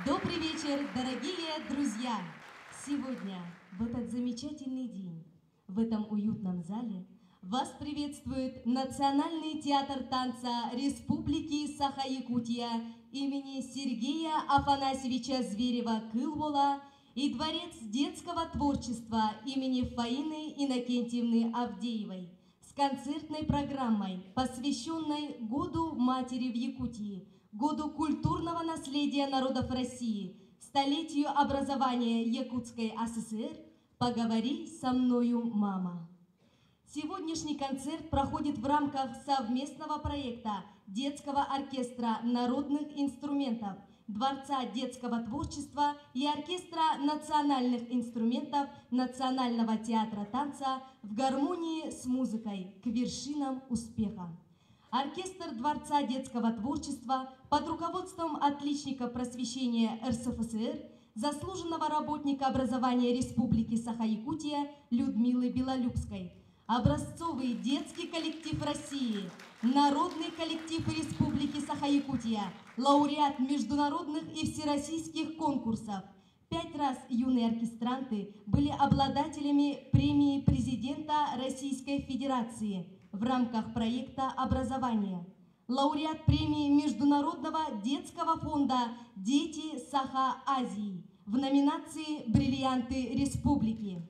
Добрый вечер, дорогие друзья! Сегодня, в этот замечательный день, в этом уютном зале вас приветствует Национальный театр танца Республики Саха-Якутия имени Сергея Афанасьевича Зверева-Кылвола и Дворец детского творчества имени Фаины Иннокентьевны Авдеевой с концертной программой, посвященной Году Матери в Якутии, Году культурного наследия народов России, столетию образования Якутской ССР «Поговори со мною, мама». Сегодняшний концерт проходит в рамках совместного проекта Детского оркестра народных инструментов, Дворца детского творчества и Оркестра национальных инструментов Национального театра танца в гармонии с музыкой к вершинам успеха. Оркестр Дворца детского творчества под руководством отличника просвещения РСФСР, заслуженного работника образования Республики Саха-Якутия Людмилы Белолюбской, образцовый детский коллектив России, народный коллектив Республики Саха-Якутия, лауреат международных и всероссийских конкурсов. 5 раз юные оркестранты были обладателями премии президента Российской Федерации в рамках проекта образования. Лауреат премии Международного детского фонда «Дети Саха-Азии» в номинации «Бриллианты Республики».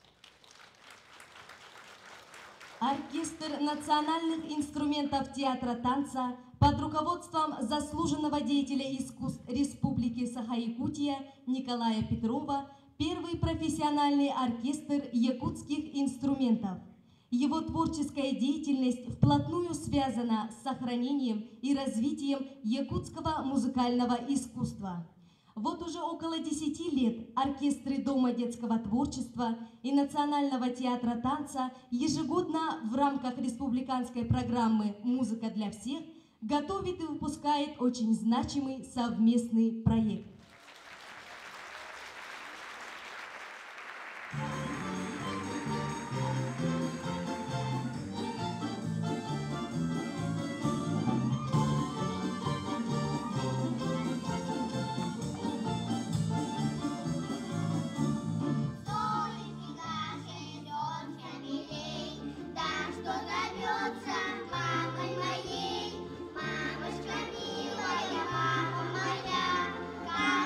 Оркестр национальных инструментов театра танца под руководством заслуженного деятеля искусств Республики Саха-Якутия Николая Петрова первый профессиональный оркестр якутских инструментов. Его творческая деятельность вплотную связана с сохранением и развитием якутского музыкального искусства. Вот уже около 10 лет оркестры Дома детского творчества и Национального театра танца ежегодно в рамках республиканской программы «Музыка для всех» готовит и выпускает очень значимый совместный проект. Мамочка милая, мама моя,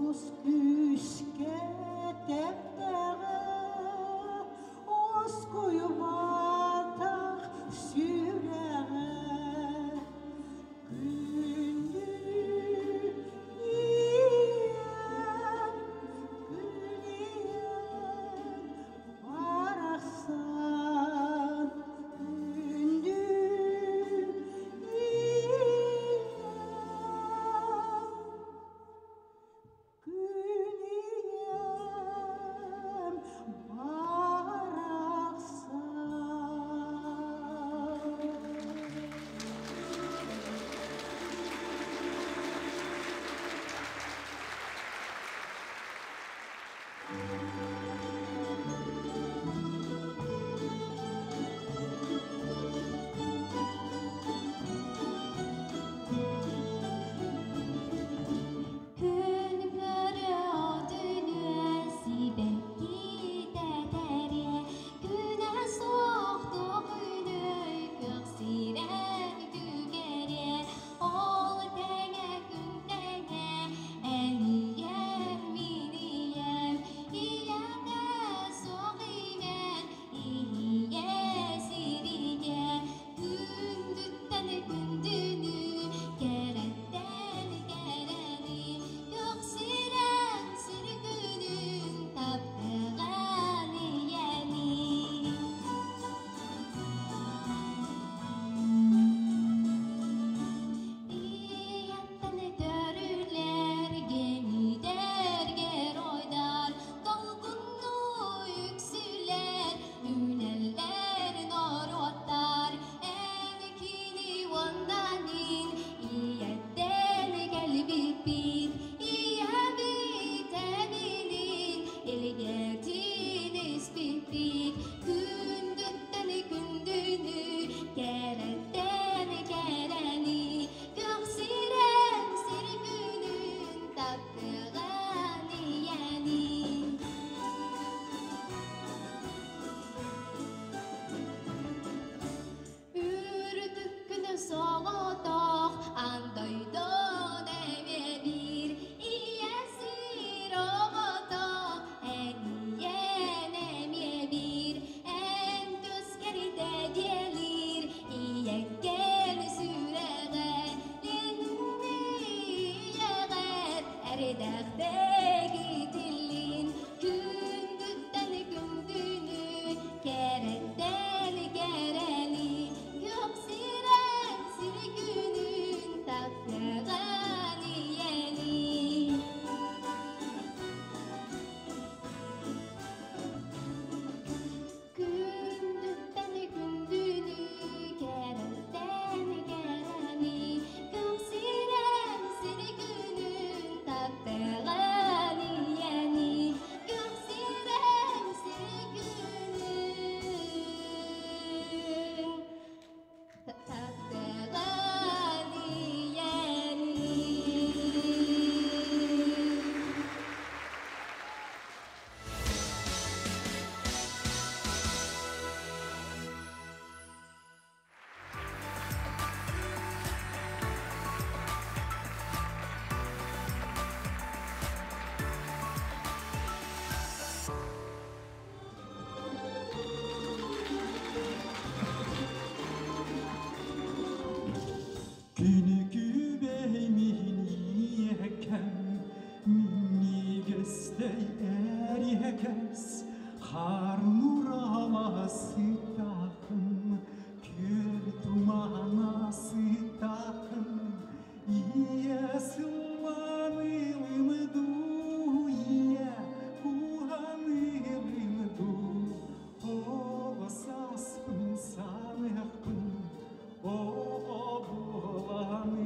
О,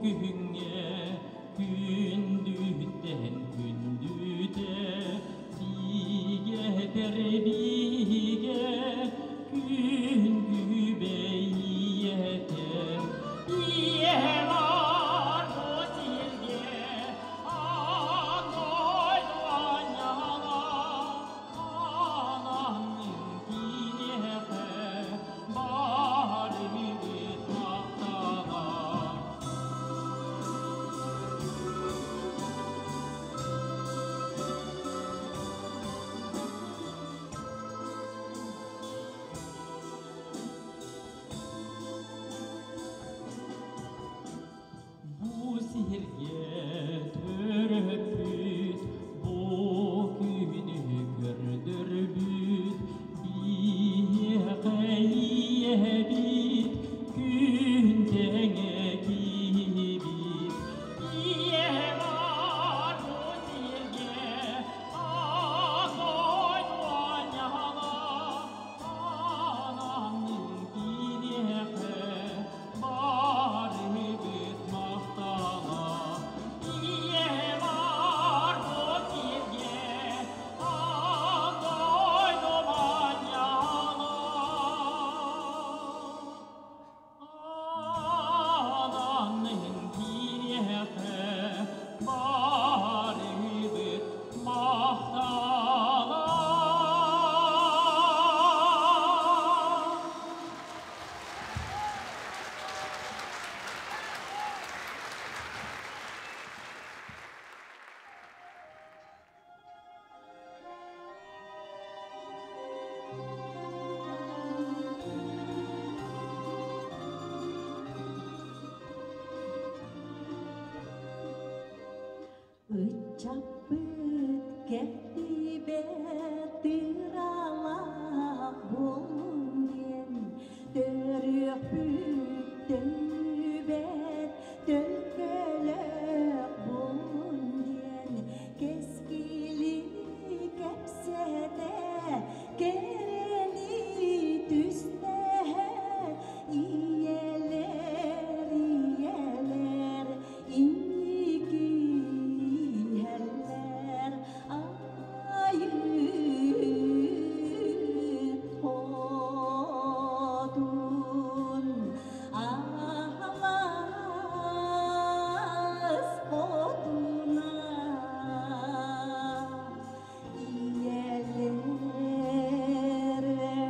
күңе күндүттен күндүте биге тербиге күн күбейете ие бар босилге аңойду аняла анамның кинеfe бары бит мақтала Сирге төрөппүт, бу күнү көрдүрбүт, бие кайебит, күн теңе кибит. Ие бар бу сирге, аңойду аняла, анамның кинеfe бары бит мактала. Ие бар бу сирге, аңойду аняла, анамның кинеfe бары бит мактала. Ucapıt keftibe tırala bulungen Törüpüt tövbet tövbelek bulungen Keskili kepsede kereni tüste iyeler iyeler iniki heller ayıp odun ağlamaz oduna iyeler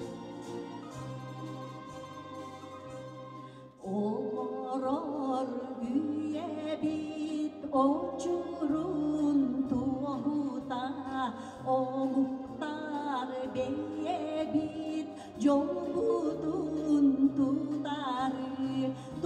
Oloror üye bit uçurun tuğuta O muhtar beye bit Jolbudun tutarı